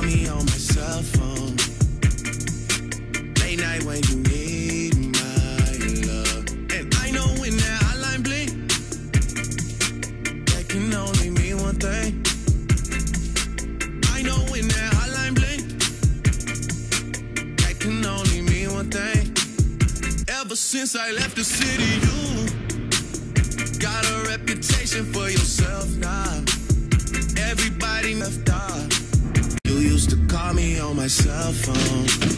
me on my cell phone. Late night when you need my love. And I know when that hotline bling, that can only mean one thing. I know when that hotline bling, that can only mean one thing. Ever since I left the city, you got a reputation for yourself now. Everybody left off. You used to call me on my cell phone.